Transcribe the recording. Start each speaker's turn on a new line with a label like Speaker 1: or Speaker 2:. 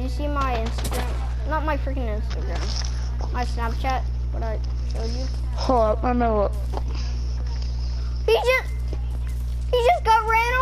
Speaker 1: you see my Instagram? Not my freaking Instagram. My Snapchat, what I showed you.
Speaker 2: Hold up, let me look.
Speaker 1: He just got ran